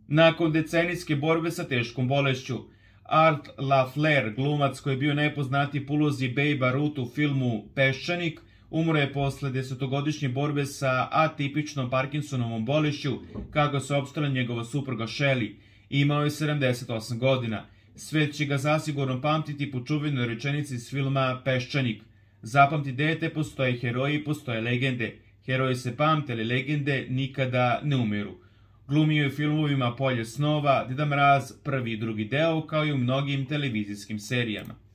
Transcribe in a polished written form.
Nakon decenijske borbe sa teškom bolešću, Art LaFleur, glumac koji je bio najpoznatiji po ulozi Babe Ruth u filmu Peščanik, umro je posle 10-godišnje borbe sa atipičnom Parkinsonovom bolešću, kako se opstala njegova supruga Shelley. Imao je 78 godina. Svet će ga zasigurno pamtiti po čuvenoj rečenici iz filma Peščanik. Zapamti dete, postoje heroji, postoje legende. Heroji se pamte, ali legende nikada ne umiru. Glumio je u filmovima Polje snova, Deda Mraz, prvi i drugi deo, kao i u mnogim televizijskim serijama.